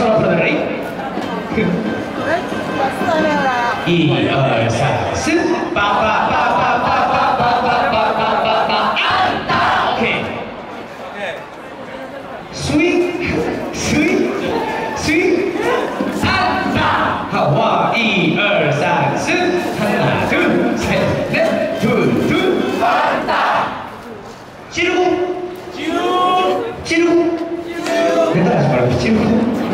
손 앞으로 내리. 1、2、3、4、빠빠빠빠빠빠빠빠빠빠빠빠빠 안다. 오케이. 스윗, 스윗, 스윗 안다. 하와 1、2、3、4 하나, 둘, 셋, 넷, 둘, 둘 안다. 찌르고, 찌르고, 찌르고. 내가 하지 말고 찌르고.